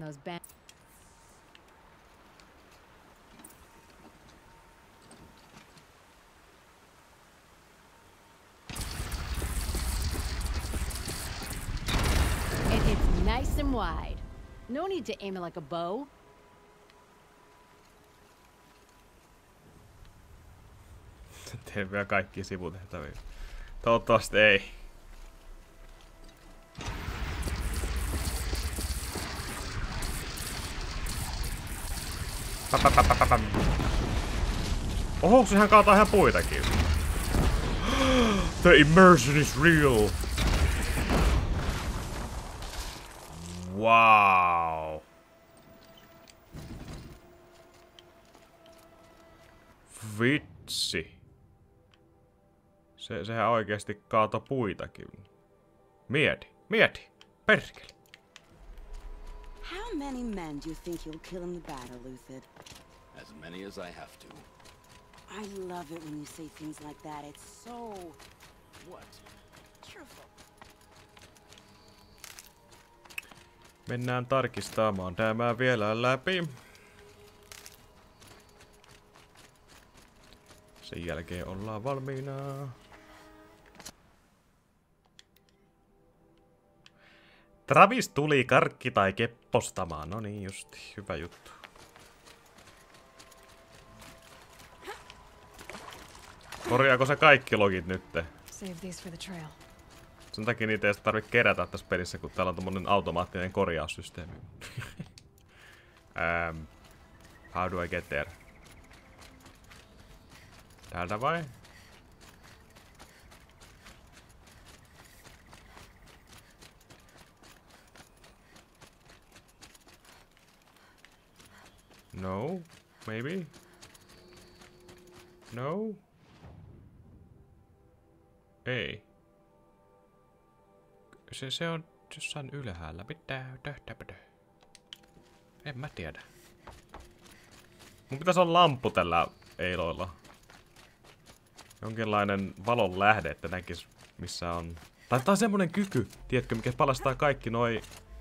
those bands. And it's nice and wide. No need to aim it like a bow. Teen vielä kaikki sivutehtäviä. Toivottavasti ei. Oho, sehän kaataa ihan puitakin. The immersion is real. Wow. Vitsi. Sehän oikeesti kaato puitakin. Mieti. Perkele. How many men do you think you'll kill in the battle, Luthid? As many as I have to. I love it when you say things like that. It's so... What? Truthful. Mennään tarkistamaan tämä vielä läpi. Sen jälkeen ollaan valmiina. Travis tuli karkki tai keppostamaan. No niin justi, hyvä juttu. Korjaako se kaikki logit nytte? Save these for the trail. Sen takia niitä ei tarvitse kerätä tässä pelissä, kun täällä on tommonen automaattinen korjaussysteemi. How do I get there? Täältä vai? No, maybe. No. Ei. Se on jossain ylhäällä. Pitää töhtäpödö. En mä tiedä. Mun pitäisi olla lamppu tällä eiloilla. Jonkinlainen valon lähde, että näkis missä on. Tai semmonen kyky, tiedätkö, mikä palastaa kaikki noi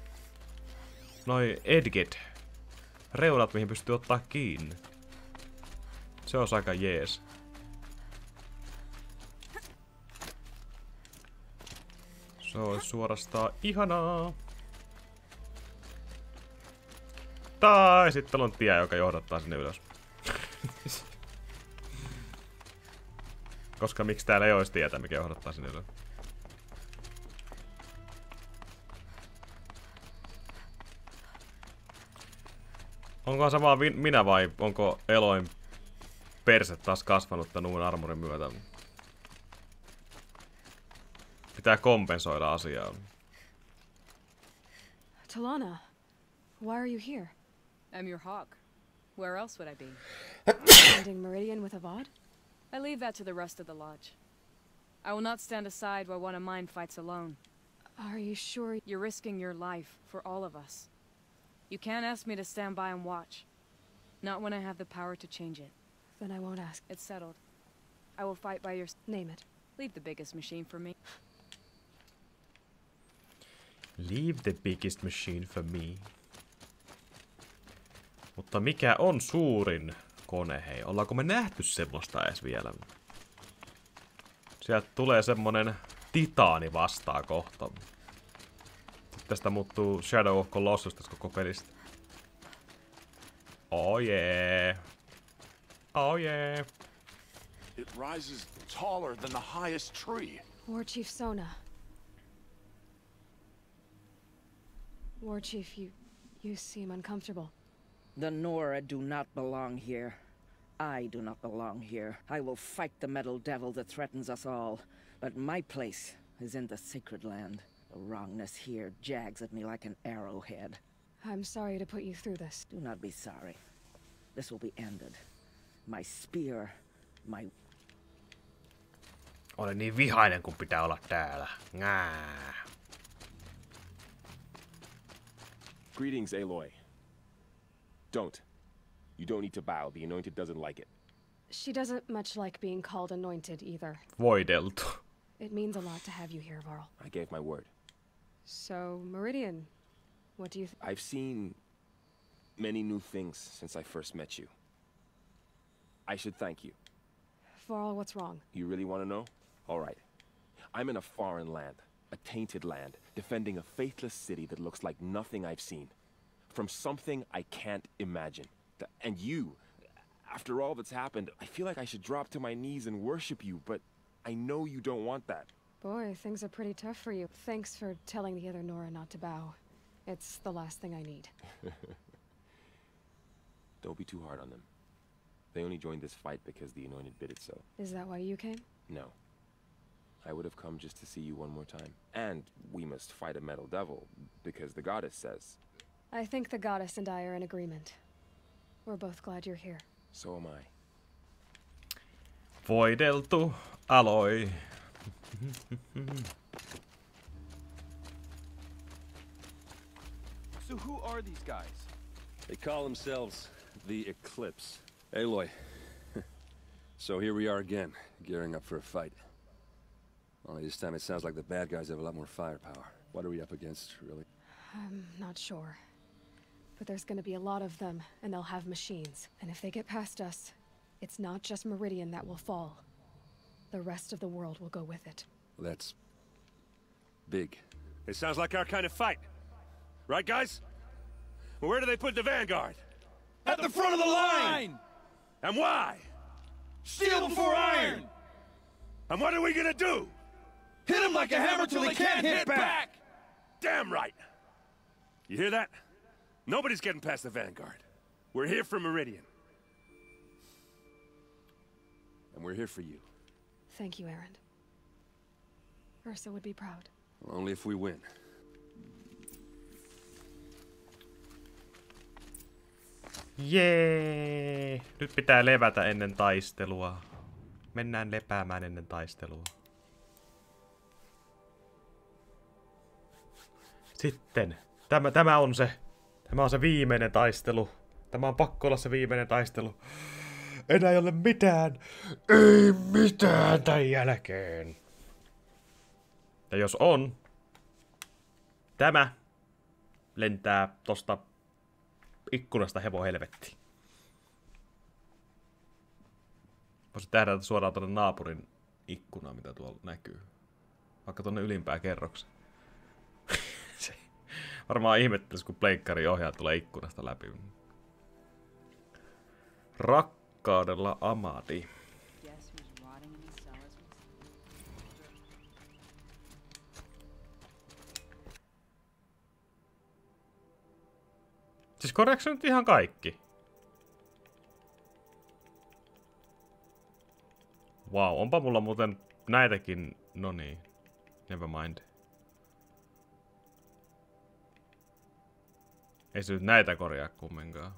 edget. Reunat, mihin pystyy ottaa kiinni. Se on aika jees. Se on suorastaan ihanaa. Tai sitten on tie, joka johdattaa sinne ylös. Koska miksi täällä ei olisi tietä, mikä johdattaa sinne ylös. Onkohan se vaan minä vai onko Eloin perse taas kasvanut tän uuden armorin myötä? Pitää kompensoida asiaa. Talana, why are you here? I'm your hawk. Where else would I be? Finding Meridian with Avad? I leave that to the rest of the lodge. I will not stand aside while one of mine fights alone. Are you sure? You're risking your life for all of us. You can't ask me to stand by and watch. Not when I have the power to change it. Then I won't ask. It's settled. I will fight by your... Name it. Leave the biggest machine for me. Leave the biggest machine for me. Mutta mikä on suurin kone, hei? Ollaanko me nähty semmoista edes vielä? Sieltä tulee semmonen titaani vastaan kohta. Tästä muuttuu Shadow of Colossus tästä koko pelistä. Oh yeah. Oh yeah. It rises taller than the highest tree. War Chief Sona. War Chief, you seem uncomfortable. The Nora do not belong here. I do not belong here. I will fight the metal devil that threatens us all. But my place is in the sacred land. The wrongness here jags at me like an arrowhead. I'm sorry to put you through this. Do not be sorry. This will be ended. My spear, my... Olen niin vihainen, kun pitää olla täällä. Ngää. Greetings, Aloy. Don't. You don't need to bow. The Anointed doesn't like it. She doesn't much like being called anointed either. Voideltu. It means a lot to have you here, Varl. I gave my word. So, Meridian, what do you I've seen many new things since I first met you. I should thank you. Varl, what's wrong? You really want to know? All right. I'm in a foreign land, a tainted land, defending a faithless city that looks like nothing I've seen. From something I can't imagine. And you, after all that's happened, I feel like I should drop to my knees and worship you, but I know you don't want that. Boy, things are pretty tough for you. Thanks for telling the other Nora not to bow. It's the last thing I need. Don't be too hard on them. They only joined this fight because the Anointed bid it so. Is that why you came? No. I would have come just to see you one more time. And we must fight a metal devil, because the goddess says. I think the goddess and I are in agreement. We're both glad you're here. So am I. Voideltu Aloy. So who are these guys? They call themselves the Eclipse. Aloy. So here we are again, gearing up for a fight. Only this time it sounds like the bad guys have a lot more firepower. What are we up against, really? I'm not sure. But there's gonna be a lot of them, and they'll have machines. And if they get past us, it's not just Meridian that will fall. The rest of the world will go with it. Well, that's big. It sounds like our kind of fight. Right, guys? Well, where do they put the Vanguard? At the front of the line! And why? Steel before iron! And what are we gonna do? Hit them like a hammer till they can't hit back! Damn right! You hear that? Nobody's getting past the Vanguard. We're here for Meridian. And we're here for you. Thank you, Erend. Ursa would be proud. Well, only if we win. Jee! Nyt pitää levätä ennen taistelua. Mennään lepäämään ennen taistelua. Sitten. Tämä on se viimeinen taistelu. Tämä on pakko olla se viimeinen taistelu. Enää ei ole mitään. Ei mitään tämän jälkeen. Ja jos on, tämä lentää tosta ikkunasta hevohelvettiin. Voisin tähdätä suoraan tuonne naapurin ikkunaan, mitä tuolla näkyy. Vaikka tuonne ylimpään kerrokseen. Varmaan ihmettelisi, kun pleikkarin ohjaa tulee ikkunasta läpi. Rakkaudella Amadi. Siis korjaako nyt ihan kaikki? Wow, onpa mulla muuten näitäkin. No niin, never mind. Ei se nyt näitä korjaa kumminkaan.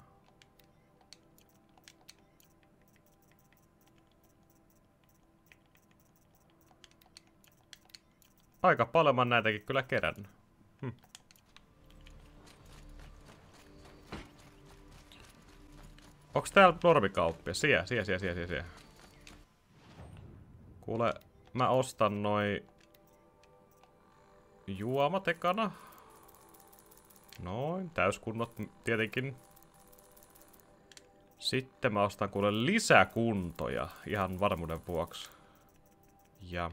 Aika paljon mä näitäkin kyllä kerännyt. Onks täällä normikauppia? Siellä. Kuule, mä ostan noi juomat ekana. Noin, täyskunnot tietenkin. Sitten mä ostan kuule lisäkuntoja ihan varmuuden vuoksi. Ja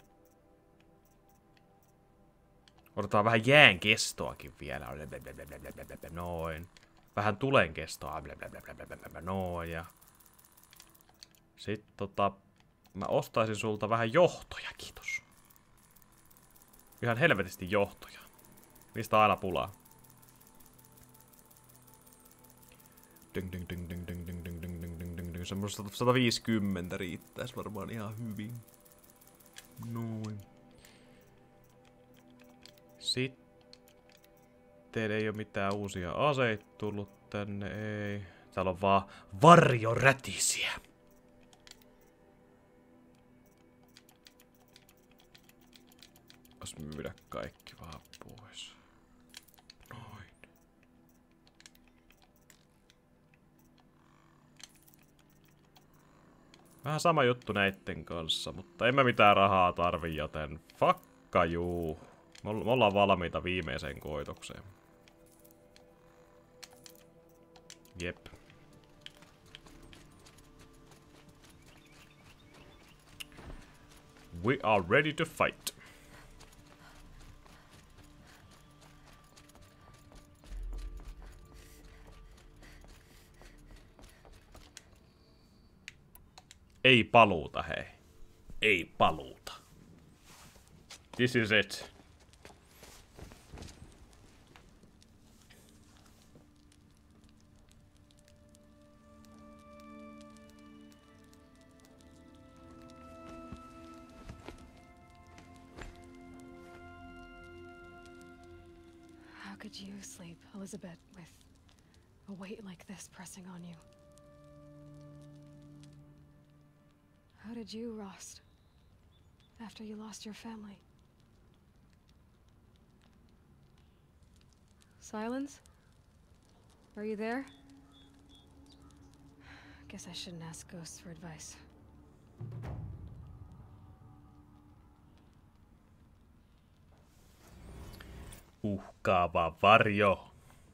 otetaan vähän jään kestoakin vielä. Noin. Vähän tulen kestoa. Noin. Ja sitten mä ostaisin sulta vähän johtoja, kiitos. Ihan helvetisti johtoja. Niistä on aina pulaa. Semmoista 150 riittäisi varmaan ihan hyvin. Noin. Sitten ei oo mitään uusia aseita tullut tänne, ei. Täällä on vaan varjorätisiä. Jos myydä kaikki vaan pois. Noin. Vähän sama juttu näitten kanssa, mutta en mä mitään rahaa tarvi, joten fakka juu. Me ollaan valmiita viimeiseen koitokseen. Jep. We are ready to fight. Ei paluuta, hei. Ei paluuta. This is it. How could you sleep, Elizabeth, with a weight like this pressing on you? How did you, Rost, after you lost your family? Silence? Are you there? Guess I shouldn't ask ghosts for advice. Uhkaava varjo.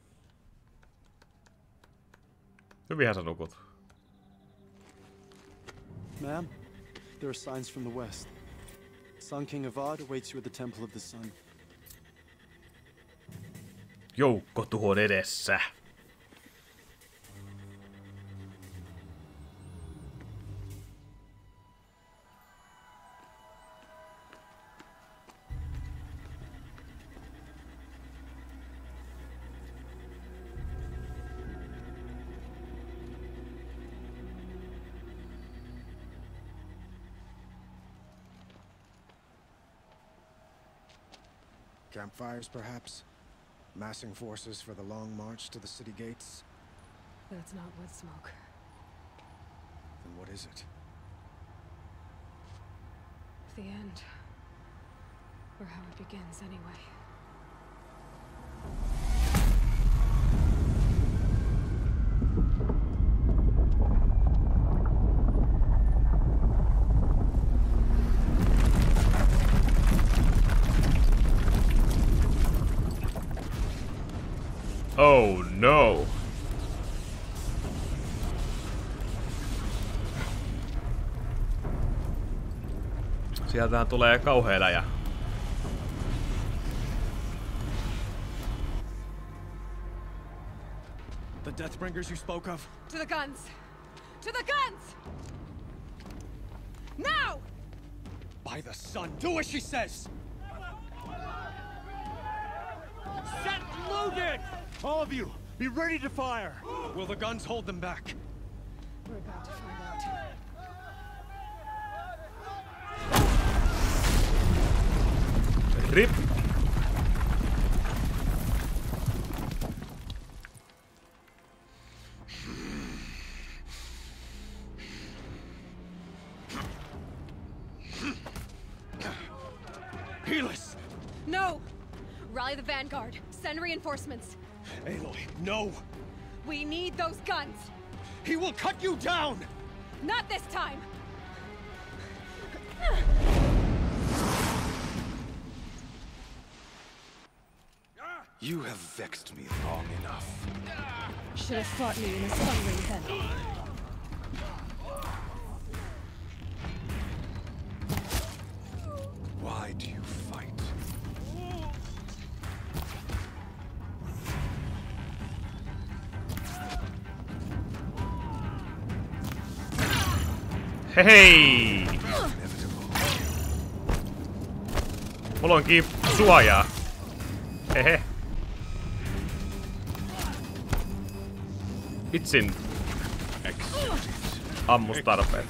Hyvinhän sä nukut. Ma'am, there are signs from the west. Sun King Avad awaits you at the Temple of the Sun. Joukko tuhon edessä. Campfires, perhaps? Massing forces for the long march to the city gates? That's not wood smoke. Then what is it? The end. Or how it begins, anyway. Oh no. Sieltähän tulee kauhea eläjä. The Deathbringers you spoke of? To the guns! To the guns! Now! By the sun, do as she says! Set loaded! All of you, be ready to fire! Will the guns hold them back? We're about to find out. Rip. Helis! No! Rally the vanguard. Send reinforcements. Aloy, no! We need those guns! He will cut you down! Not this time! You have vexed me long enough. Should have fought me in a sun ring then. Why do you fight? Hei! Mulla onkin suojaa. Hehe. Itsin ammustarpeet.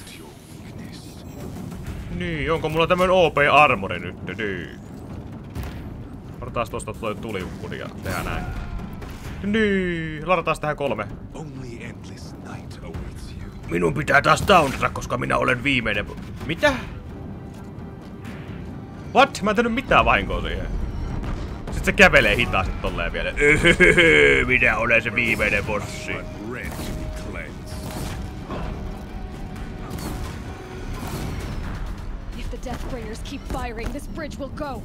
Niin, onko mulla tämmönen OP-armori nyt? Niin. Ladataan tosta toi tuliukkuni ja tehdään näin. Niin, ladataan tähän 3. Minun pitää taas downata, koska minä olen viimeinen. Mitä? What? Mä en tehnyt mitään vahinkoa siihen. Sitten se kävelee hitaasti tolleen vielä. Minä olen se viimeinen bossi. If the Deathbringers keep firing, this bridge will go.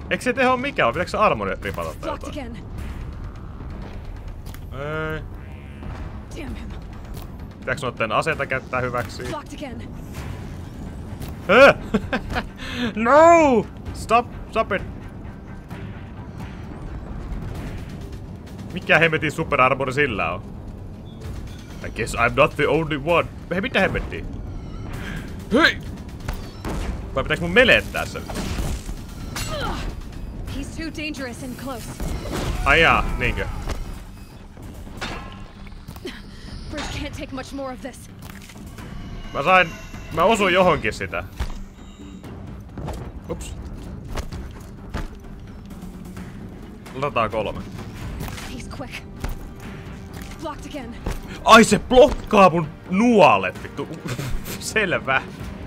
Eikö se teho mikään? Pitääkö se armori ripata tai jotain? Ei. Pitääkö noitten aseita käyttää hyväksi? No! Stop it! Mikä hemmetin superarmori sillä on? I guess I'm not the only one. Hei, mitä hemmettiä? Hei! Vai pitääkö mun melettää sen? He's too dangerous and close. Ai jaa, niinkö? Bridge can't take much more of this. Mä osuin johonkin sitä. Ups. Otetaan 3. He's quick. Blocked again. Ai se blokkaa mun nuolet, vittu. Selvä.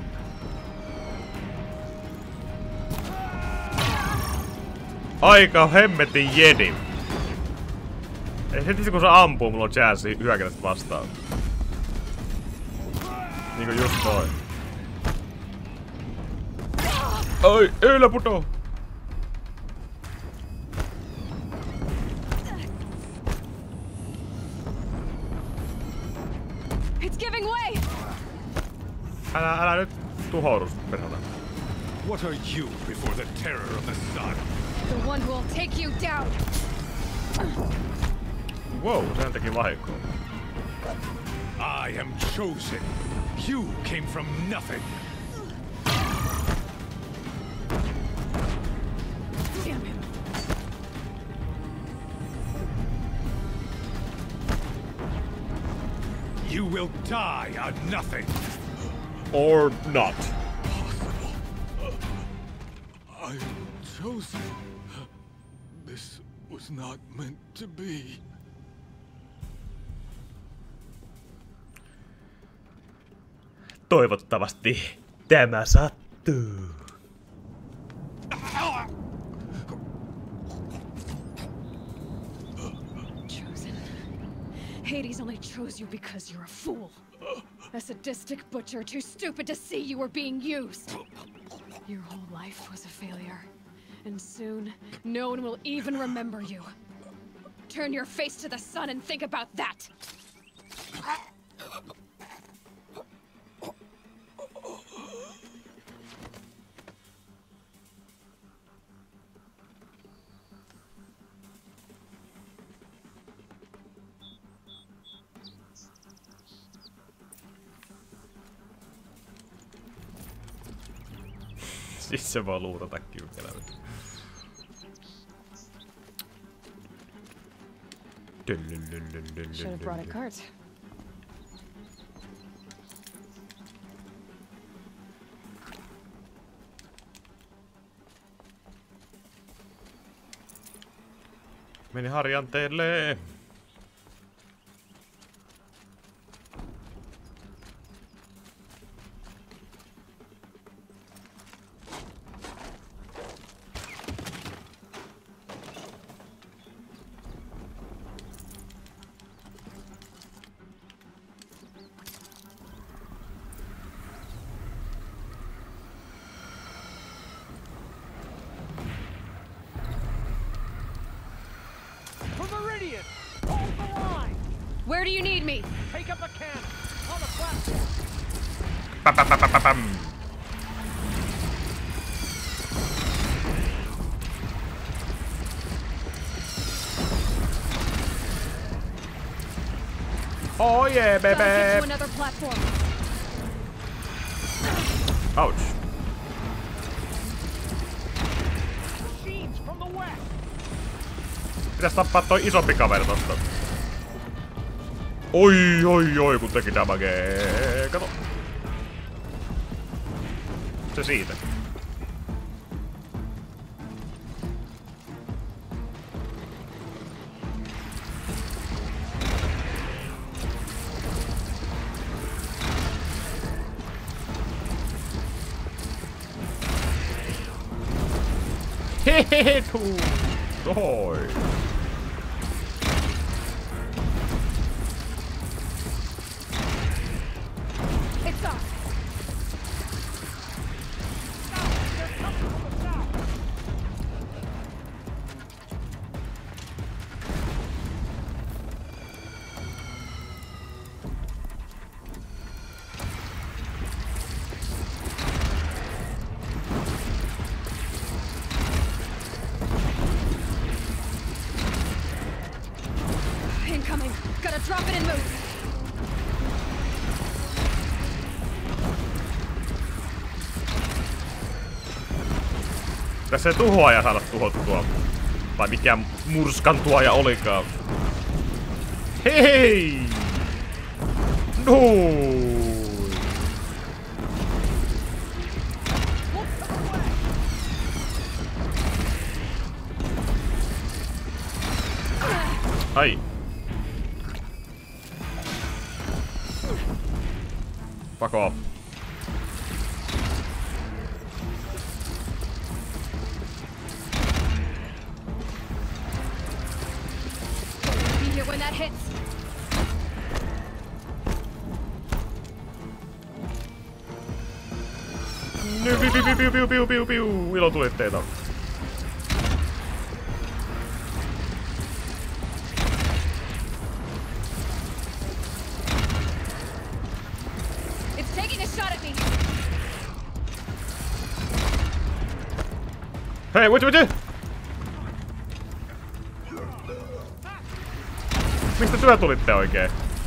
Aika hemmetin jedi. Ei heti kun se ampuu, mulla on chanssi hyökätä sitä vastaan. Niinku just noin. Ai, eilä putoo! It's giving way. Älä nyt tuhoudu, perhana. What are you before the terror of the sun? The one who will take you down. Wow, sehän teki vahinkoa. I am chosen. You came from nothing. Damn him. You will die on nothing. Or not. I'm chosen. This was not meant to be. Toivottavasti tämä sattuu. Chosen. Hades only chose you because you're a fool. A sadistic butcher too stupid to see you were being used. Your whole life was a failure. And soon, no one will even remember you. Turn your face to the sun and think about that! Siis se vaan luutata kyykälä. Should have brought a cart. Meni harjanteelle. Where do you need me? Take up a cannon on the platform. Pam. Oh yeah, baby. Gotta get to another platform. Ouch. Machines from the west. Pitäis tappaa toi isompi kaveri tosta. Oi, kun teki damagea. Kato. Se siitä. Hehehe, tuu. Toi. It's off. Tässä ei tuhoaja saada tuhottua. Tai mikä murskan tuoja olikaan. Hei! No! Ai. Fuck off. Be here when that hits. Piu. Ilotulitteita. It's taking a shot at me. Hei, what? Mistä työ tulitte oikein?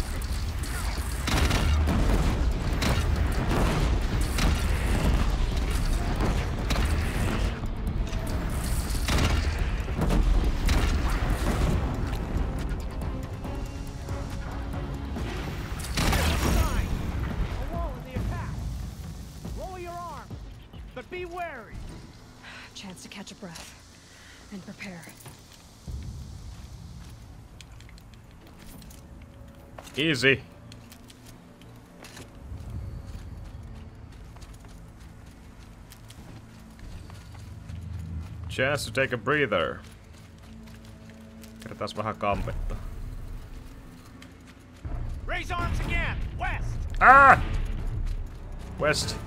Chance to catch a breath and prepare. Easy. Chance to take a breather. Kerätään vähän kampetta. Raise arms again! West! Ah! West.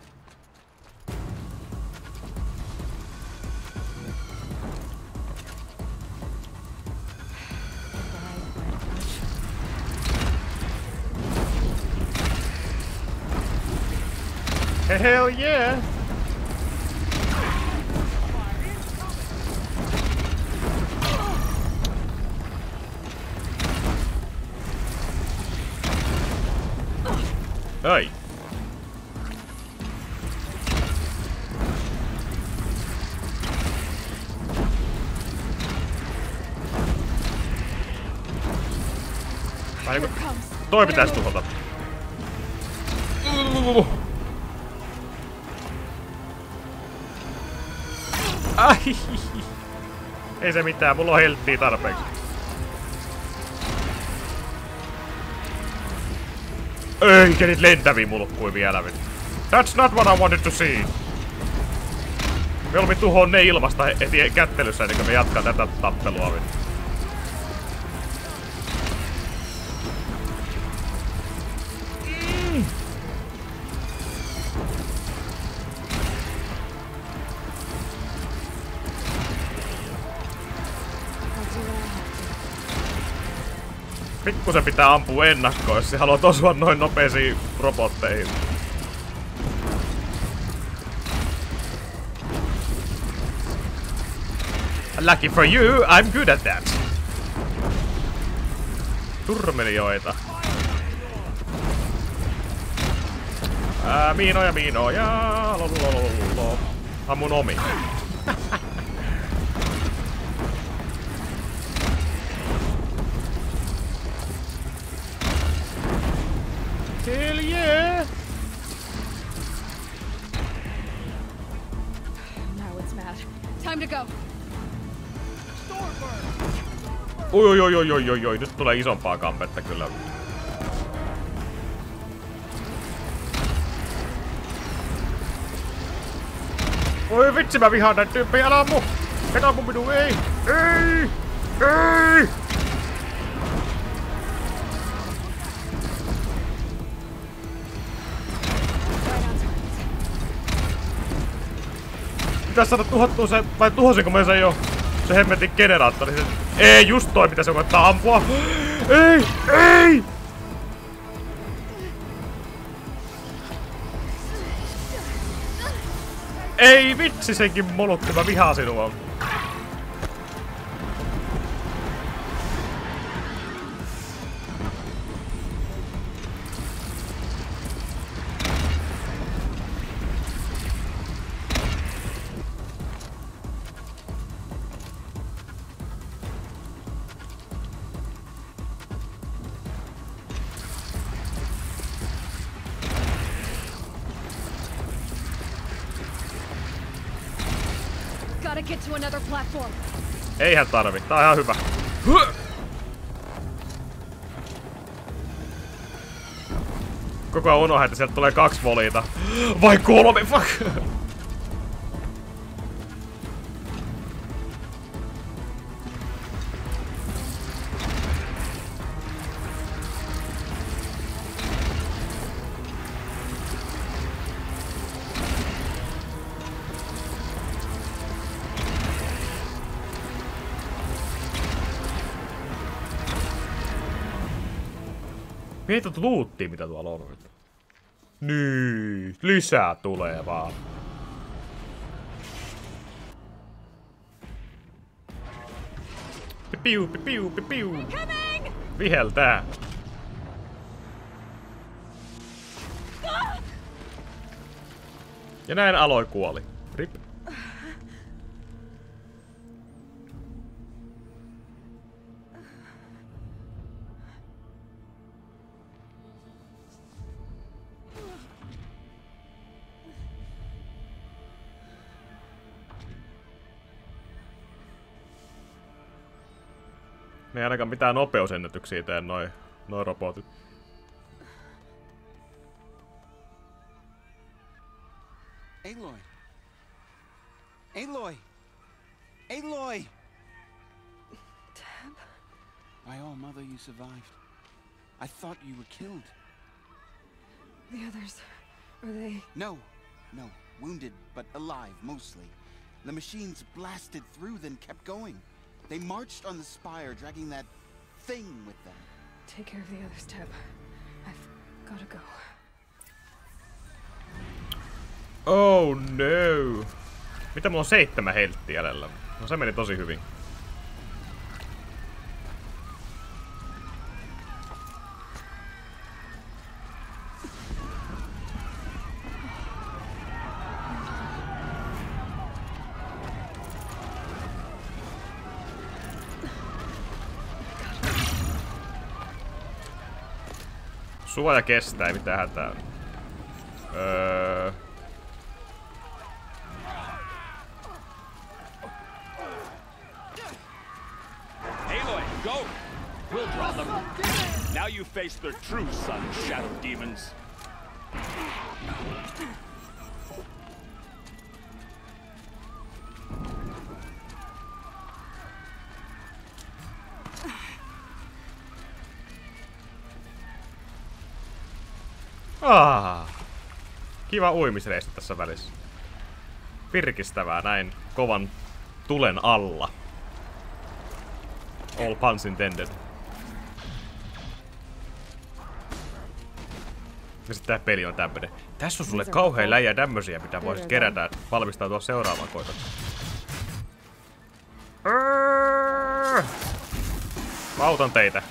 Hell yeah! Ai. Toi pitäis tuhota. Ai. Ei se mitään, mulla on helttiä tarpeeksi. Eikä niitä lentäviä mulkkui vielä. That's not what I wanted to see. Mieluummin tuhoon ne ilmasta heti kättelyssä ennen kuin me jatkaa tätä tappelua. Pikkusen pitää ampua ennakkoon, jos haluat osua noin nopeisiin robotteihin. Lucky for you, I'm good at that. Turmelioita. Miinoja. Lololololo. Ammun omi. Hell yeah! Now it's mad. Time to go. Oi. Nyt tulee isompaa kampetta kyllä. Oi vitsi, mä vihaan näitä tyyppejä, älä ammu! Et ammu minua, ei! Pitäis saada tuhottua se, vai tuhosinko mä sen jo? Se hemmetin generaattori, se... Ei, just toi mitä se koittaa ampua! Ei! Ei vitsi, senkin molutti, mä vihaan sinua. gotta get to another platform. Eihän tarvi, tää on ihan hyvä. Koko ajan unohdin, että sieltä tulee 2 voliita. Vai 3, fuck! Mieti luuttia, mitä tuolla on. Niin, lisää tulee vaan. Piu, piu, piu. Viheltää. Ja näin Aloy kuoli. Rip. Ne ei ainakaan mitään nopeusennätyksiä tee noi robotit. Aloy! Aloy! Aloy! Tab? My own mother, you survived. I thought you were killed. The others, are they... No. Wounded, but alive, mostly. The machines blasted through, then kept going. They marched on the spire, dragging that thing with them. Take care of the others, Tab. I've gotta go. Oh no! Mitä mulla on 7 helttiä jäljellä? No se meni tosi hyvin. Suoja kestää, ei mitään hätää. Aloy, go! We'll draw them. Now you face their true son, Shadow Demons. Kiva uimisreissu tässä välissä. Virkistävää näin kovan tulen alla. All puns intended. Ja sitten tää peli on tämmönen. Tässä on sulle kauhean läjä tämmösiä, mitä voisit kerätä valmistautua seuraavaan koiton. Mä autan teitä.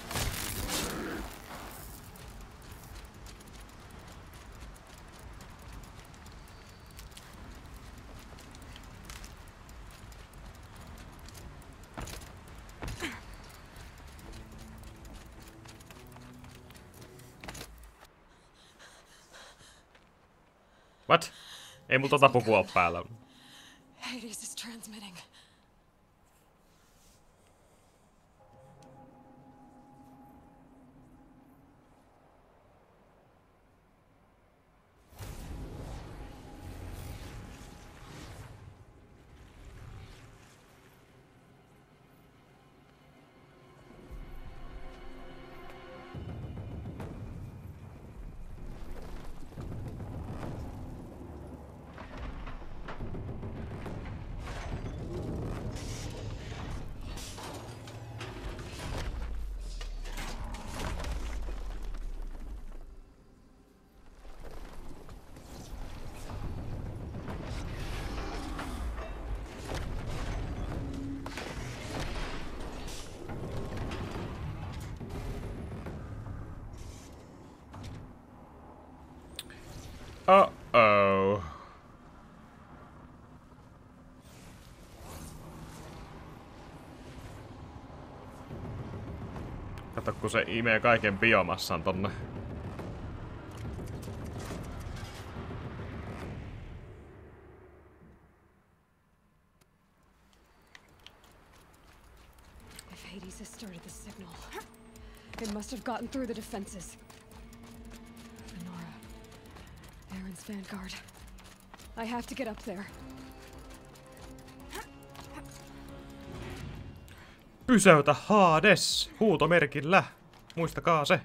What? Ei mulla tota pukua oo päällä. Hades is transmitting. Uh-oh. Kato, kun se imee kaiken biomassan tonne. Hades has started the signal. It must have gotten through the defenses. Nora. Aaron's vanguard. I have to get up there. Pysäytä Hades huutomerkillä. Muistakaa se.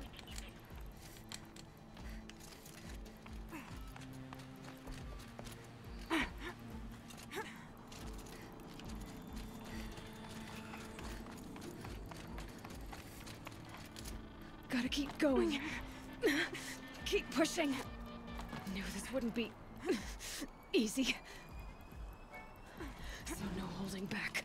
Gotta keep going. Keep pushing. Knew this wouldn't be easy. So no holding back.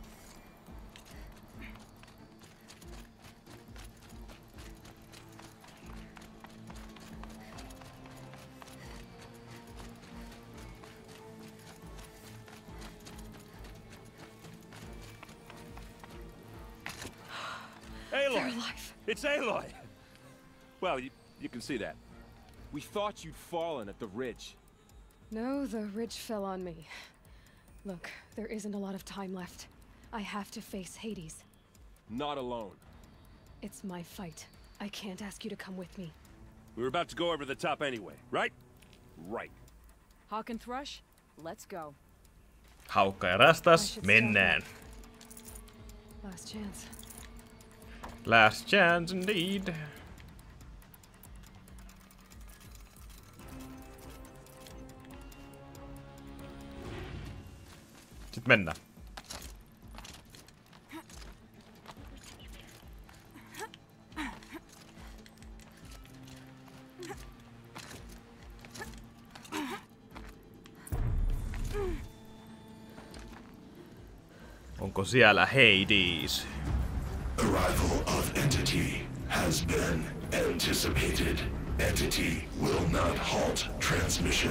Aloy! It's Aloy! Well, you can see that. We thought you'd fallen at the ridge. No, the ridge fell on me. Look, there isn't a lot of time left. I have to face Hades. Not alone. It's my fight. I can't ask you to come with me. We were about to go over the top anyway, right? Right. Hawk and Thrush, let's go. Haukka ja rastas, mennään. Last chance. Last chance indeed. Sitten mennään. Onko siellä Hades? Arrival of Entity has been anticipated. Entity will not halt transmission.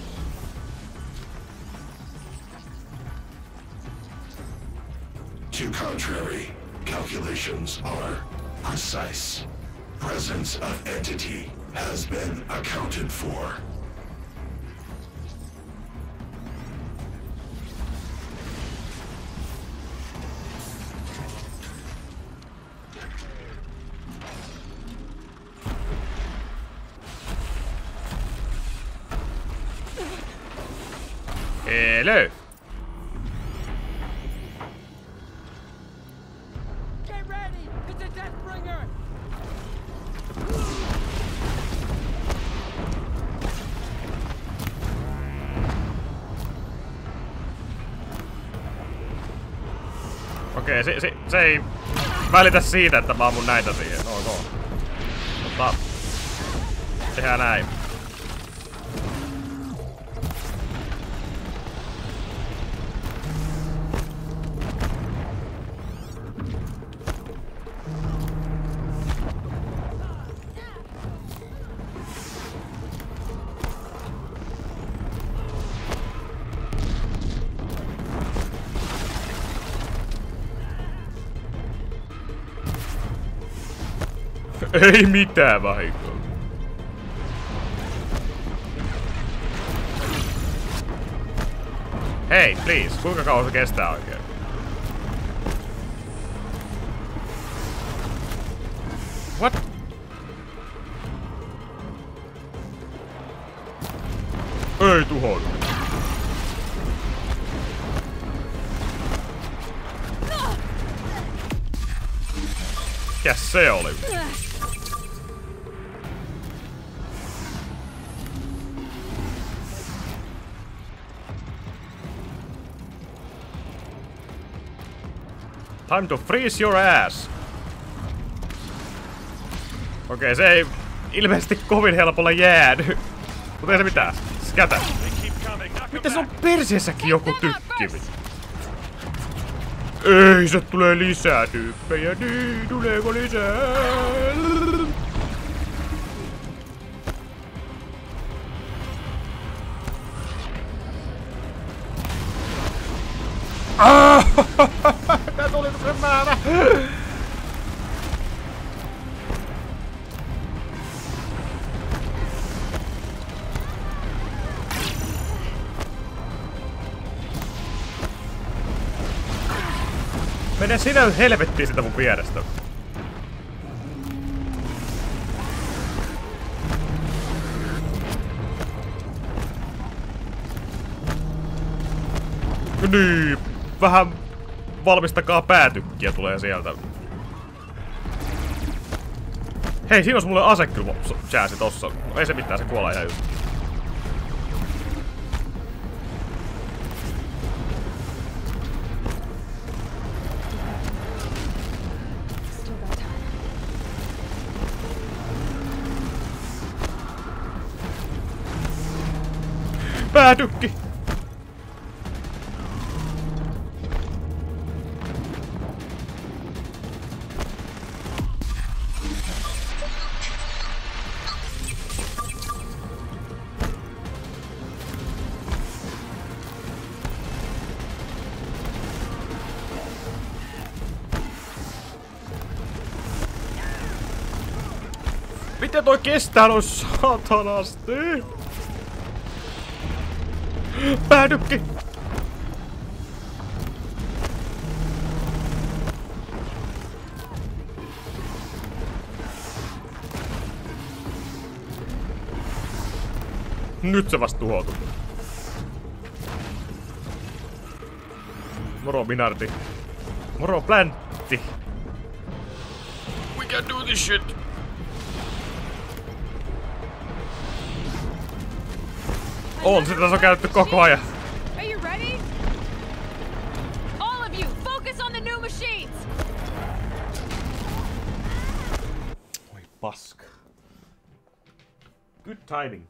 To contrary, calculations are precise. Presence of Entity has been accounted for. Hello. Get ready! It's a Deathbringer! Okei, se ei välitä siitä, että mä ammun näitä siihen. No. Mutta tehdään näin. Ei mitään vahinkoa. Hei, please, kuinka kauan se kestää oikein? What? Ei tuhoudu. Mikäs se oli? Time to freeze your ass. Okei, se ei ilmeisesti kovin helpolla jäädy. Mutta ei se mitään. Skätä. Mitä se on perseessäkin joku tykki? Ei, se tulee lisää tyyppejä. Niin, tuleeko lisää? Tää tuli sen määrä! Mene sinä helvettiin sitä mun vierestä. Niin, vähän valmistakaa päätykkiä tulee sieltä. Hei, siinä olisi mulle ase kyllä jääsi tossa. No, ei se mitään, se kuolee ihan just. Päätykki! Miten toi kestää noin saatanasti? Päädykki! Nyt se vasta tuhoutui. Moro Minardi. Moro Plantti. We can do this shit. On, sitä on käytetty koko ajan. Are you ready? All of you, focus on the new machines. Oi paska. Good timing.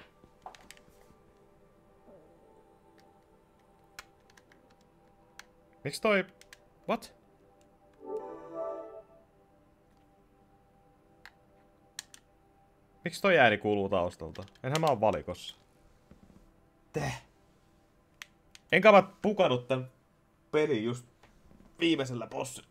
Miks toi... What? Miksi toi ääni kuuluu taustalta? Enhän mä oon valikossa. Enkä mä pukannut tän pelin just viimeisellä bossilla.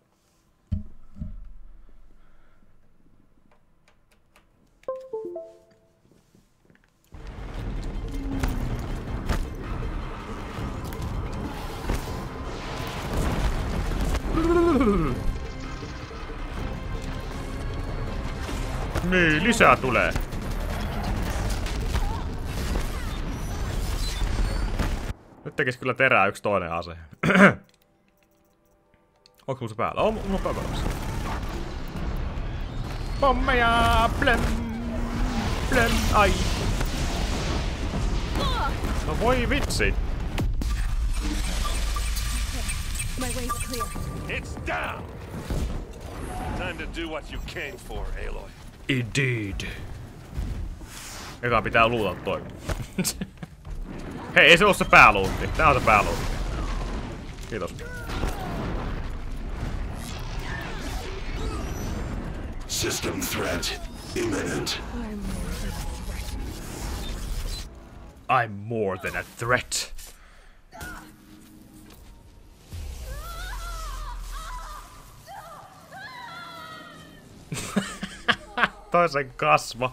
Niin, lisää tulee. Nyt tekis kyllä terää yksi toinen ase. Onko mulla se päällä? On mulla päällä. Pommeja! Plem! Plem! Ai! No voi vitsi! My way's clear. It's down! Time to do what you came for, Aloy. Indeed. Eka pitää luuta toi. Hei, ei se oo se pääluutti. Tää on se pääluutti. Kiitos. System threat imminent. I'm more than a threat. Toisen kasvo.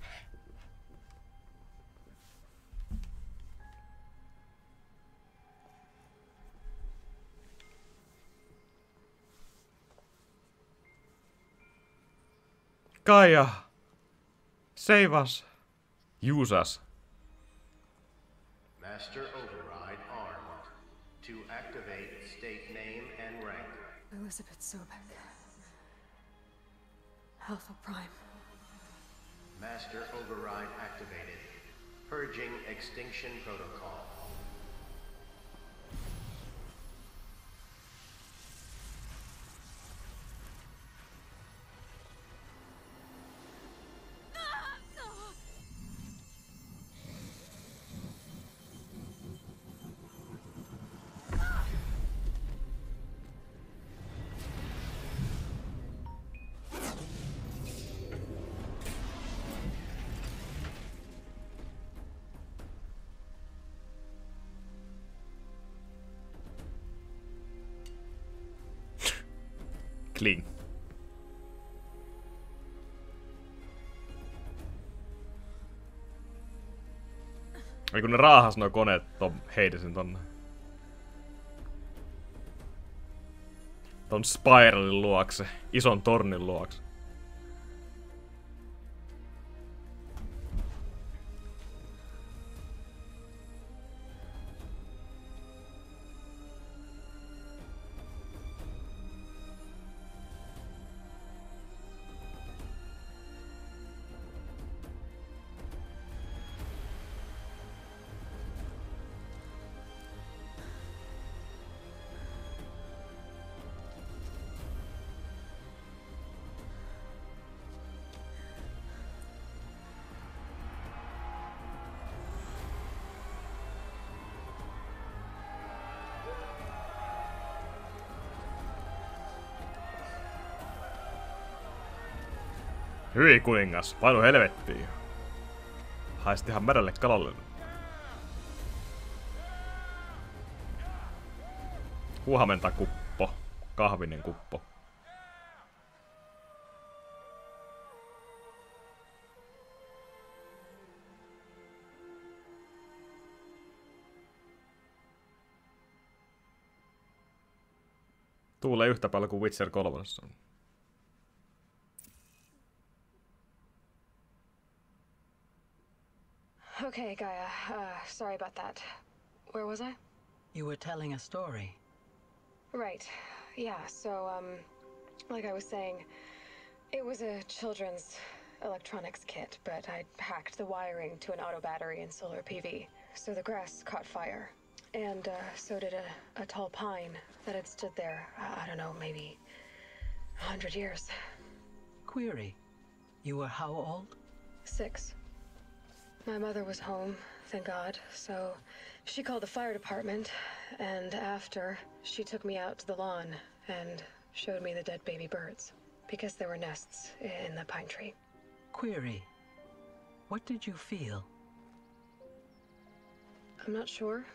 Kaija. Save us. Use us. Master Override armed. To activate state name and rank. Elizabeth Sobek. Alpha Prime. Master Override activated. Purging Extinction Protocol. Kling. Eli kun ne raahas noi koneet heitä sen tonne. ton spiralin luokse, ison tornin luokse. Hyi kuningas, painu helvettiin. Haisti ihan merelle kalalle. Huohamenta kuppo. Kahvinen kuppo. Tuulee yhtä paljon kuin Witcher 3. Okay, Gaia. Sorry about that. Where was I? You were telling a story. Right. Yeah, so, like I was saying, it was a children's electronics kit, but I'd hacked the wiring to an auto battery and solar PV. So the grass caught fire. And, so did a tall pine that had stood there, I don't know, maybe 100 years. Query. You were how old? 6. My mother was home, thank God, so she called the fire department, and after, she took me out to the lawn and showed me the dead baby birds, because there were nests in the pine tree. Query. What did you feel? I'm not sure.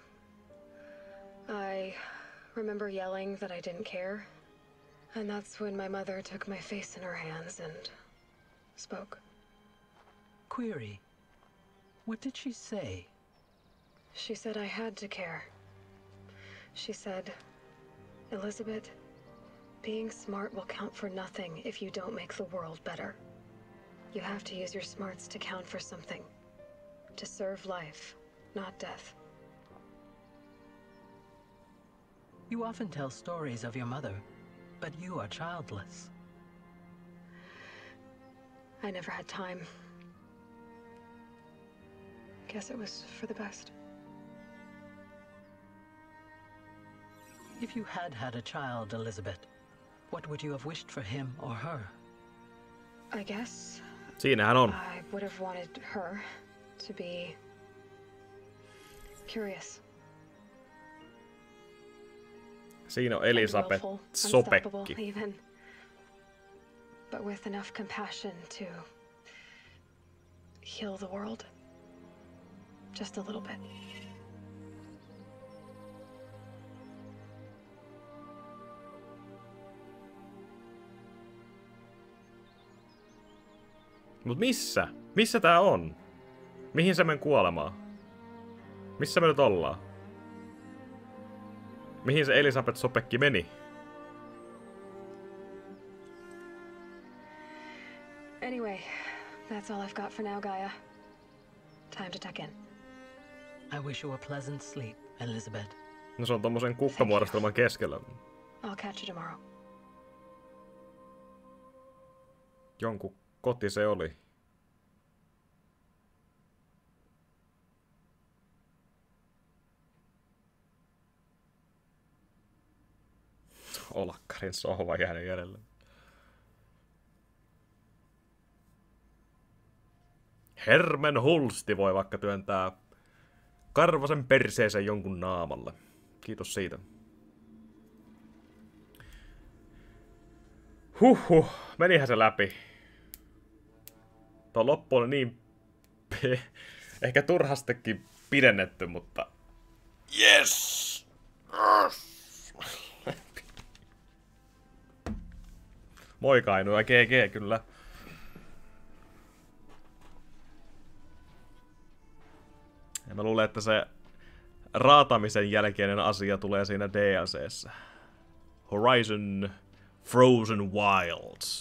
I remember yelling that I didn't care, and that's when my mother took my face in her hands and spoke. Query. What did she say? She said I had to care. She said, Elizabeth, being smart will count for nothing if you don't make the world better. You have to use your smarts to count for something. To serve life, not death. You often tell stories of your mother, but you are childless. I never had time. Guess it was for the best. If you had had a child, Elizabeth, what would you have wished for him or her? I guess Siinähän on. I would have wanted her to be curious. Siinä on Elisabeth Sopekki. Even, but with enough compassion to heal the world. Just a little bit. Mut missä? Missä tää on? Mihin se men kuolemaan? Missä me nyt ollaan? Mihin se Elisabeth Sopekki meni? Anyway, that's all I've got for now, Gaia. Time to tuck in. I wish you a pleasant sleep, Elizabeth. No se on tommosen kukkamuodostelman keskellä. I'll catch you tomorrow. Jonkun koti se oli. Olakkarin sohva jäänyt jäljellä. Hermen Hulsti voi vaikka työntää karvasen perseeseen jonkun naamalle. Kiitos siitä. Huhhuh, menihän se läpi. Tuo loppu oli niin ehkä turhastikin pidennetty, mutta yes! Moi Kainu ja GG kyllä. Ja mä luulen, että se raatamisen jälkeinen asia tulee siinä DLC:ssä. Horizon Frozen Wilds.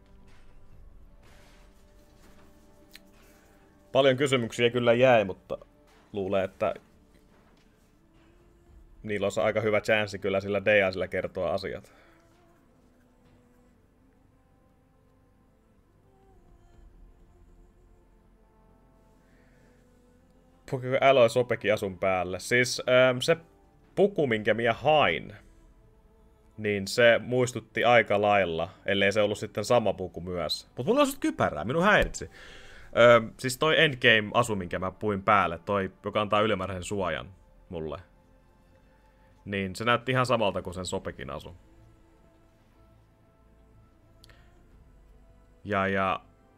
Paljon kysymyksiä kyllä jäi, mutta luulen, että niillä on aika hyvä chanssi kyllä sillä DASilla kertoa asiat. Pukiko Aloy sopekin asun päälle? Siis se puku, minkä minä hain, niin se muistutti aika lailla, ellei se ollut sitten sama puku myös. Mutta mulla on ollut kypärää, minun häiritsi. Siis toi Endgame-asu, minkä mä puin päälle, toi, joka antaa ylimääräisen suojan mulle. Niin se näytti ihan samalta kuin sen sopekin asu. Ja...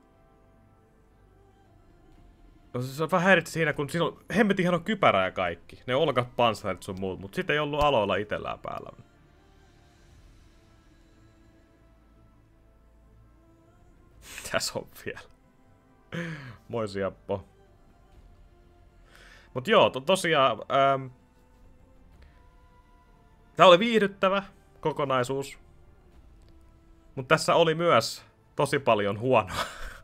Se vähän häiritsi siinä, kun siinä on hemmetin hieno kypärä ja kaikki. Ne olkat, panssarit sun muut, mutta sitten ei ollut Aloilla itellään päällä. Tässä on vielä. Moi Siappo. Mut joo, tosiaan... Tää oli viihdyttävä kokonaisuus. Mut tässä oli myös tosi paljon huonoa.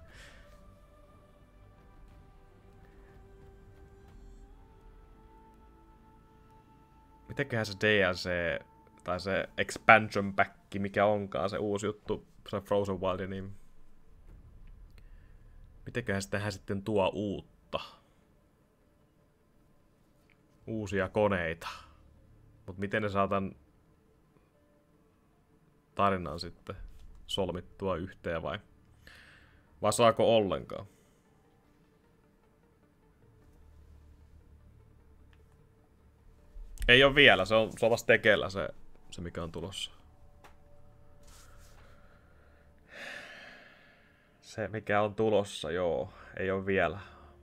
Mitenköhän se DLC tai se expansion pack, mikä onkaan se uusi juttu, se Frozen Wild, niin mitenköhän se tähän sitten tuo uutta? Uusia koneita. Mut miten ne saatan tarinan sitten solmittua yhteen vai saako ollenkaan? Ei ole vielä, se on vasta tekeillä se mikä on tulossa. Se mikä on tulossa, joo, ei ole vielä.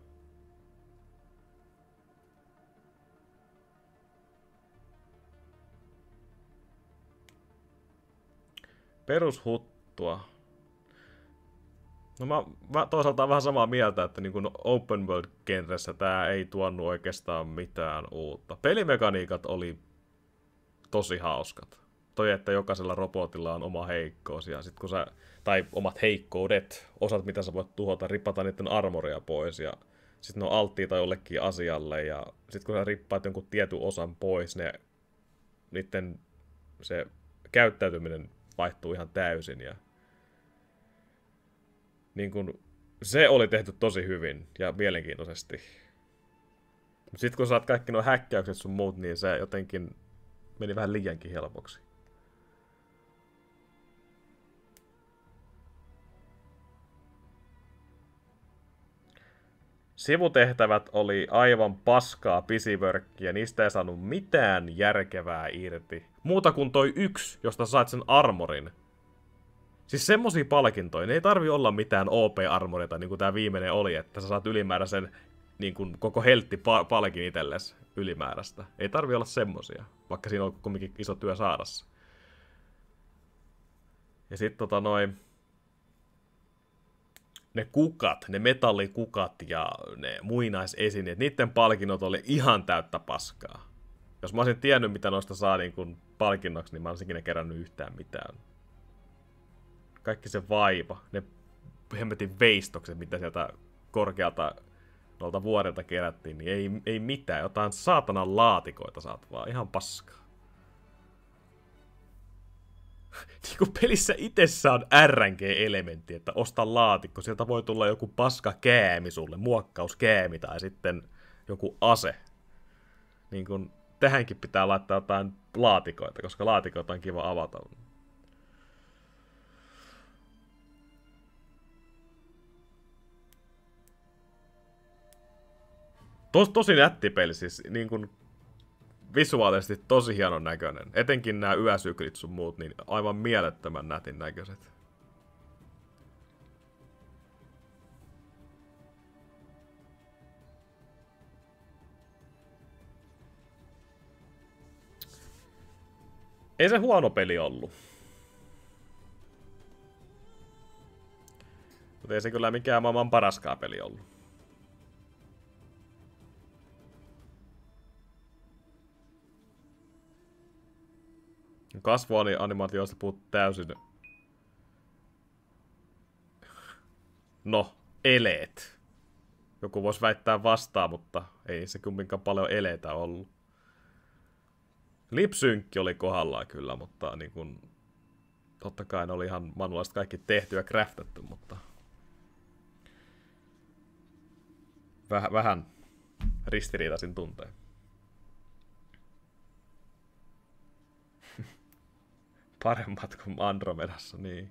Perushuttua. No mä toisaalta olen vähän samaa mieltä, että niin kuin open world-genressä tää ei tuonut oikeastaan mitään uutta. Pelimekaniikat oli tosi hauskat. Toi, että jokaisella robotilla on oma heikkous ja sit kun tai omat heikkoudet, osat mitä sä voit tuhota, ripata niiden armoria pois ja sit ne on alttiita jollekin asialle ja sit kun sä rippaat jonkun tietyn osan pois, niiden se käyttäytyminen vaihtuu ihan täysin ja niin kun, se oli tehty tosi hyvin ja mielenkiintoisesti. Sitten kun saat kaikki nuo häkkäykset sun muut, niin se jotenkin meni vähän liiankin helpoksi. Sivutehtävät oli aivan paskaa busy-workia, niistä ei saanut mitään järkevää irti. Muuta kuin toi yksi, josta saat sen armorin. Siis semmosia palkintoja, ne ei tarvi olla mitään OP-armoreita, niin kuin tää viimeinen oli, että sä saat ylimääräisen niin kuin koko heltti-palkin itsellesi ylimääräistä. Ei tarvi olla semmosia, vaikka siinä on kumminkin iso työ saada se. Ja sit ne kukat, ne metallikukat ja ne muinaisesineet, niiden palkinnot oli ihan täyttä paskaa. Jos mä olisin tiennyt, mitä noista saa niin kuin palkinnoksi, niin mä olisin ikinä kerännyt yhtään mitään. Kaikki se vaiva, ne hemmetin veistokset, mitä sieltä korkealta noilta vuodelta kerättiin, niin ei mitään. Jotain saatanan laatikoita saat vaan, ihan paskaa. Niin kuin pelissä itsessä on RNG-elementti, että osta laatikko, sieltä voi tulla joku paska käämi sulle, muokkauskäämi tai sitten joku ase. Niin kuin tähänkin pitää laittaa jotain laatikoita, koska laatikoita on kiva avata. Tosi nätti peli, siis niin kuin visuaalisesti tosi hienon näköinen. Etenkin nämä yösyklit sun muut, niin aivan mielettömän nätin näköiset. Ei se huono peli ollut. Mutta ei se kyllä mikään maailman paraskaan peli ollut. Kasvuanimaatioista puhut täysin. No, eleet. Joku voisi väittää vastaan, mutta ei se kumminkaan paljon eleitä ollut. Lipsynkki oli kohdallaan kyllä, mutta niin kun, totta kai ne oli ihan manuaalisesti kaikki tehty ja craftattu, mutta vähän ristiriitaisin tunteen. Paremmat kuin Andromedassa, niin.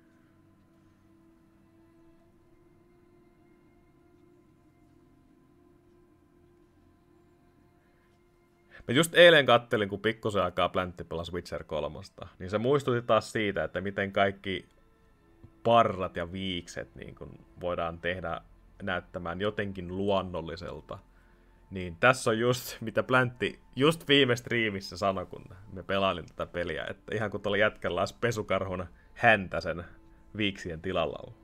Mä just eilen kattelin, kun pikkusen aikaa Pläntti pelasi Witcher 3, niin se muistutti taas siitä, että miten kaikki parrat ja viikset niin kun voidaan tehdä näyttämään jotenkin luonnolliselta. Niin tässä on just, mitä Pläntti just viime striimissä sanoi, kun me pelailin tätä peliä, että ihan kun tuolla jätkällä olisi pesukarhuna häntä sen viiksien tilalla ollut.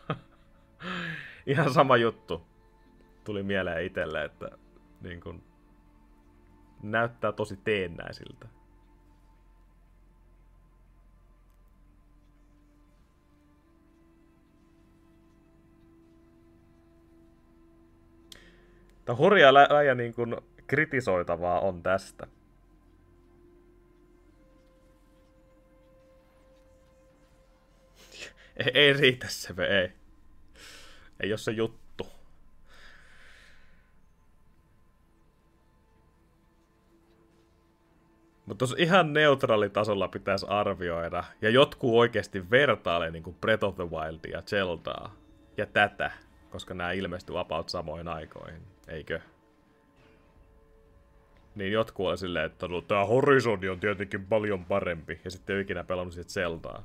Ihan sama juttu tuli mieleen itselle, että niin kun näyttää tosi teennäisiltä. Tämä hurja läjä niin kuin kritisoitavaa on tästä. Ei riitä se, ei. Ei ole se juttu. Mutta jos ihan neutraalitasolla pitäisi arvioida, ja jotkut oikeasti vertailee niin kuin Breath of the Wildia ja Zeldaa ja tätä, koska nämä ilmestyy about samoin aikoihin, eikö? Niin jotkut oli silleen, että no, tämä Horizon on tietenkin paljon parempi, ja sitten ei ikinä pelannut sit Zeldaa.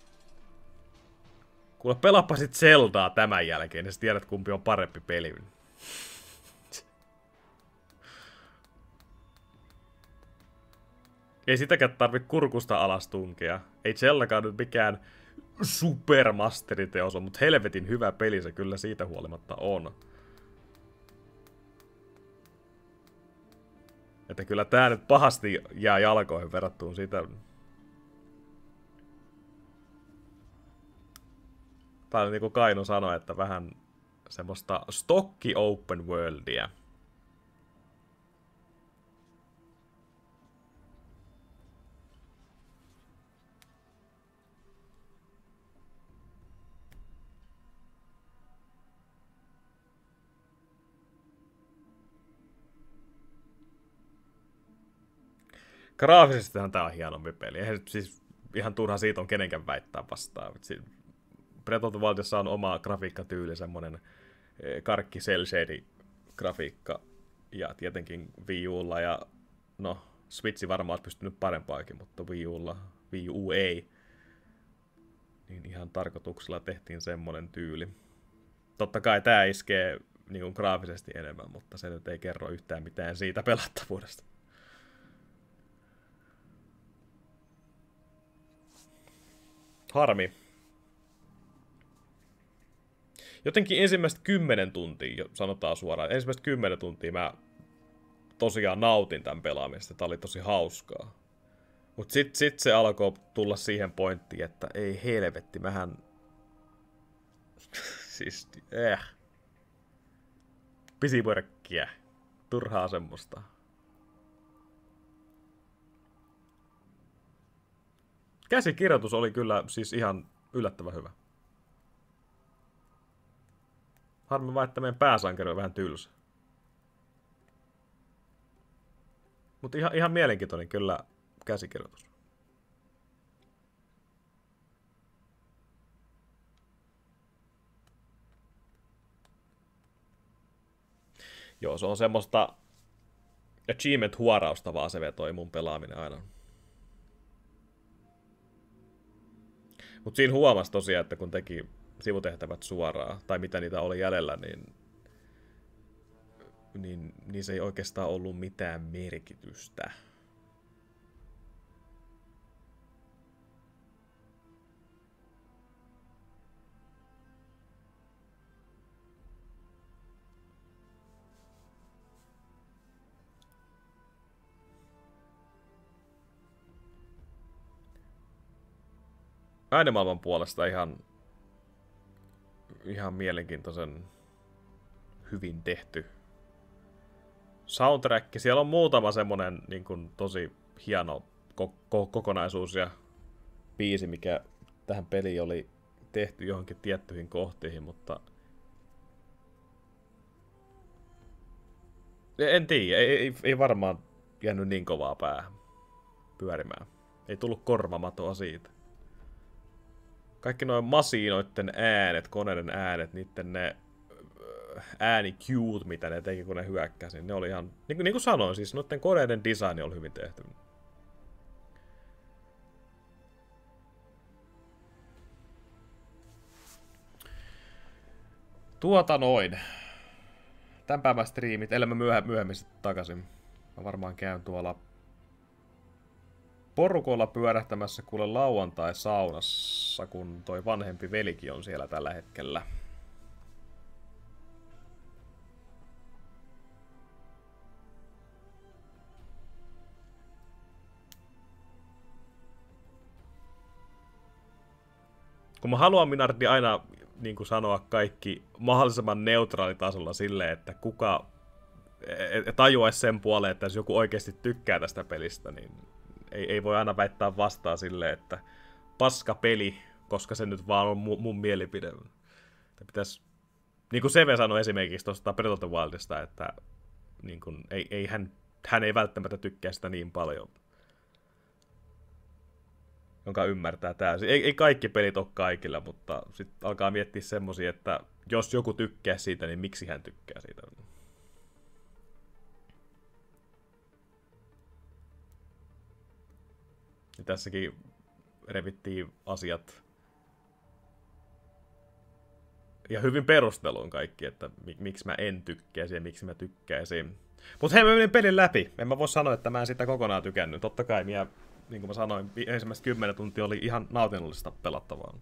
Kuule, pelappa sit Zeldaa tämän jälkeen, ja sä tiedät kumpi on parempi peli. Ei sitäkään tarvitse kurkusta alas tunkea. Ei Zeldakaan nyt mikään supermasteriteos on, mutta helvetin hyvä peli se kyllä siitä huolimatta on. Että kyllä tää nyt pahasti jää jalkoihin verrattuun sitä. Tää niin kuin Kaino sanoi, että vähän semmoista stokki open worldia. Graafisestihan tää on hienompi peli. Eihän siis ihan turha siitä on kenenkään väittää vastaan. Breath of the Wildissa on oma grafiikkatyyli, semmonen karkki cel shade grafiikka. Ja tietenkin Wii Ulla ja no Switchi varmaan olisi pystynyt parempaakin, mutta Wii U ei. Niin ihan tarkoituksella tehtiin semmonen tyyli. Totta kai tää iskee niin kuin graafisesti enemmän, mutta se nyt ei kerro yhtään mitään siitä pelattavuudesta. Harmi. Jotenkin ensimmäiset 10 tuntia, sanotaan suoraan, ensimmäiset 10 tuntia mä tosiaan nautin tämän pelaamista. Tää oli tosi hauskaa. Mut sit se alkoi tulla siihen pointtiin, että ei helvetti, mähän siis pisipörkkiä. Turhaa semmoista. Käsikirjoitus oli kyllä siis ihan yllättävän hyvä. Harmi vaan, että meidän pääsankari on vähän tylsä. Mutta ihan mielenkiintoinen kyllä käsikirjoitus. Joo, se on semmoista achievement-huorausta vaan se vetoi mun pelaaminen aina. Mutta siinä huomasi tosiaan, että kun teki sivutehtävät suoraan, tai mitä niitä oli jäljellä, niin se ei oikeastaan ollut mitään merkitystä. äänimaailman puolesta ihan mielenkiintoisen hyvin tehty soundtrack. Siellä on muutama semmonen niin kuin tosi hieno kokonaisuus ja biisi, mikä tähän peliin oli tehty johonkin tiettyihin kohtiin, mutta en tiedä, ei varmaan jäänyt niin kovaa päähän pyörimään. Ei tullut korvamatoa siitä. Kaikki nuo masinoiden äänet, koneiden äänet, niitten ne äänicuet, mitä ne teki, kun ne hyökkäsi, ne oli ihan, niin kuin sanoin, siis noiden koneiden design oli hyvin tehty. Noin. Tän päivän striimit, ellei mä myöhemmin sitten takaisin. Mä varmaan käyn tuolla porukolla pyörähtämässä kuule lauantai-saunassa, kun toi vanhempi velikin on siellä tällä hetkellä. Kun mä haluan Minardi aina niin kuin sanoa kaikki mahdollisimman neutraalitasolla silleen, että kuka tajuaisi sen puoleen, että jos joku oikeasti tykkää tästä pelistä, niin ei voi aina väittää vastaan silleen, että paska peli, koska se nyt vaan on mun mielipide. Pitäisi, niin kuin Seve sanoi esimerkiksi tuosta Breath of the Wildista, että niin kuin, hän ei välttämättä tykkää sitä niin paljon, jonka ymmärtää täysin. Ei kaikki pelit ole kaikilla, mutta sitten alkaa miettiä semmosia, että jos joku tykkää siitä, niin miksi hän tykkää siitä. Ja tässäkin revittiin asiat ja hyvin perusteluun kaikki, että miksi mä en tykkäisi ja miksi mä tykkäisin. Mutta hei, mä menin pelin läpi. En mä voi sanoa, että mä en sitä kokonaan tykännyt. Totta kai minä, niin kuin mä sanoin, ensimmäiset 10 tuntia oli ihan nautinnollista pelattavaa.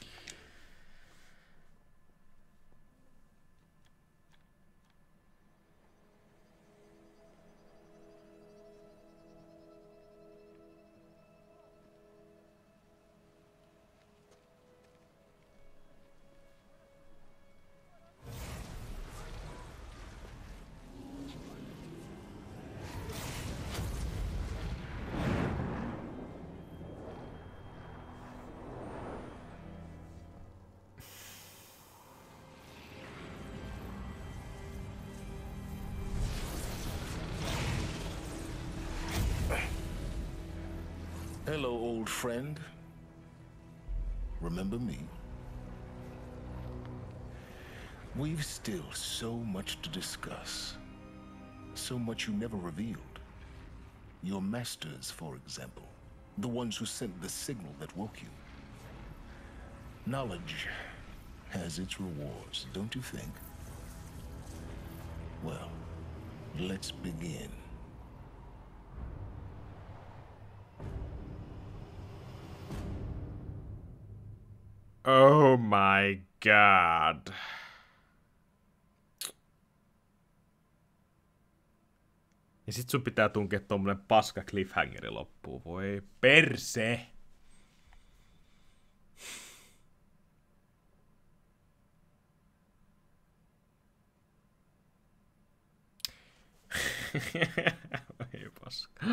Hello, old friend. Remember me? We've still so much to discuss. So much you never revealed. Your masters, for example. The ones who sent the signal that woke you. Knowledge has its rewards, don't you think? Well, let's begin. Oh my god. Ja sit sun pitää tunkea tommonen paska cliffhangeri loppuun. Voi perse! Ei paska.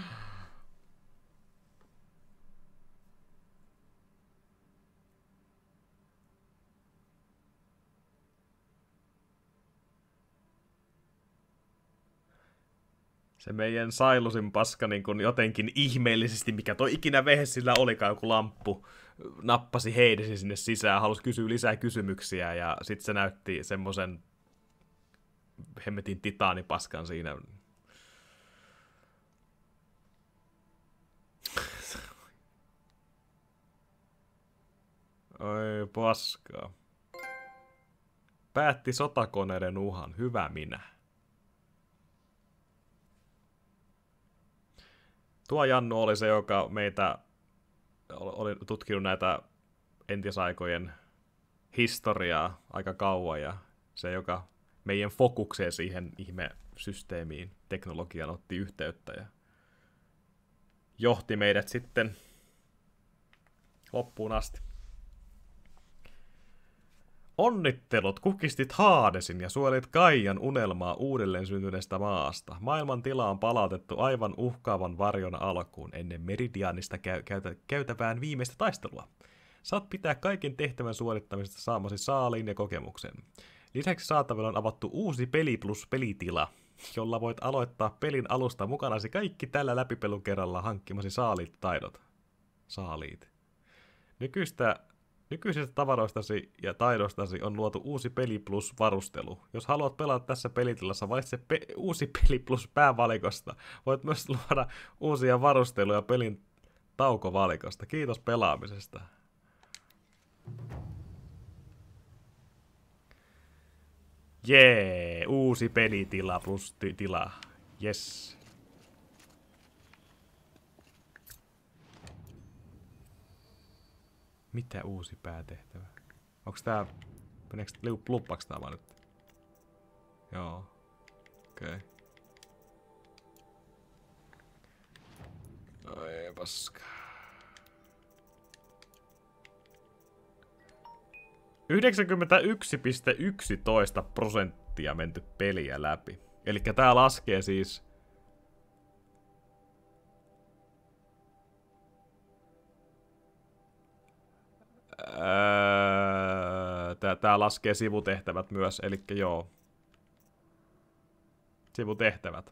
Se meidän Silusin paska niin kun jotenkin ihmeellisesti, mikä toi ikinä vehe sillä olikaan, joku lamppu, nappasi Hadesin sinne sisään, halusi kysyä lisää kysymyksiä, ja sit se näytti semmosen hemmetin titaanipaskan siinä. Oi paskaa. Päätti sotakoneiden uhan, hyvä minä. Tuo Jannu oli se, joka meitä oli tutkinut näitä entisaikojen historiaa aika kauan, ja se, joka meidän fokukseen siihen ihme-systeemiin, teknologiaan otti yhteyttä ja johti meidät sitten Loppuun asti. Onnittelut, kukistit Hadesin ja suojelit Kaian unelmaa uudelleen syntyneestä maasta. Maailman tila on palautettu aivan uhkaavan varjon alkuun ennen Meridianista käytävään viimeistä taistelua. Saat pitää kaiken tehtävän suorittamisesta saamasi saaliin ja kokemuksen. Lisäksi saatavilla on avattu uusi peli plus pelitila, jolla voit aloittaa pelin alusta mukanasi kaikki tällä läpipelun kerralla hankkimasi saaliit taidot. Saaliit. Nykyisistä tavaroistasi ja taidostasi on luotu uusi peli plus varustelu. Jos haluat pelata tässä pelitilassa, valitse uusi peli plus päävalikosta. Voit myös luoda uusia varusteluja pelin taukovalikosta. Kiitos pelaamisesta. Jee, uusi pelitila plus tila. Yes. Mitä uusi päätehtävä? Onks tää... Meneekö luppaks tää vaan nyt? Joo. Okei. Ai paska. 91,11% menty peliä läpi. Elikkä tää laskee siis... Tää laskee sivutehtävät myös, elikkä joo. Sivutehtävät.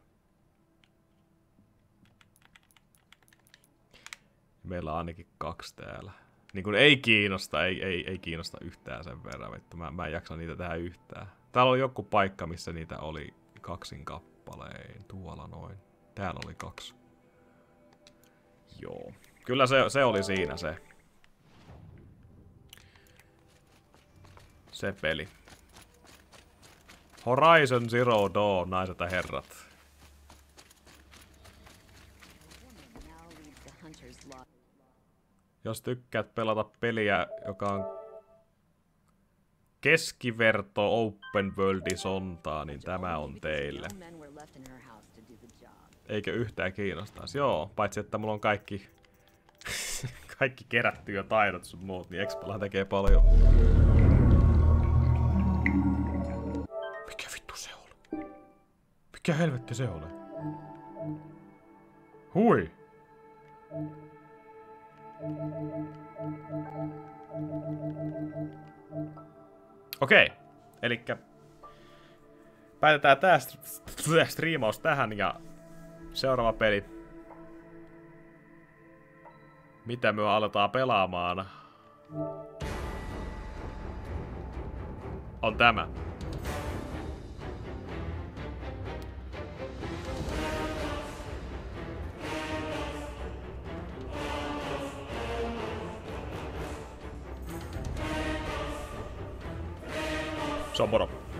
Meillä on ainakin 2 täällä. Niin kun ei kiinnosta, ei kiinnosta yhtään sen verran, että mä en jaksa niitä tehdä yhtään. Täällä oli joku paikka, missä niitä oli 2 kappaleen. Tuolla noin. Täällä oli 2. Joo. Kyllä se oli siinä se. Se peli. Horizon Zero Dawn, naiset ja herrat. Jos tykkäät pelata peliä, joka on keskiverto open worldi sontaa, niin tämä on teille. Eikö yhtään kiinnostaisi? Joo, paitsi että mulla on kaikki kaikki kerätty jo taidot sun muut, niin Expala tekee paljon. Mikä vittu se oli? Mikä helvetti se oli? Hui! Okei, elikkä päätetään tää striimaus tähän ja seuraava peli. Mitä me aletaan pelaamaan? On tämä. Se on moro.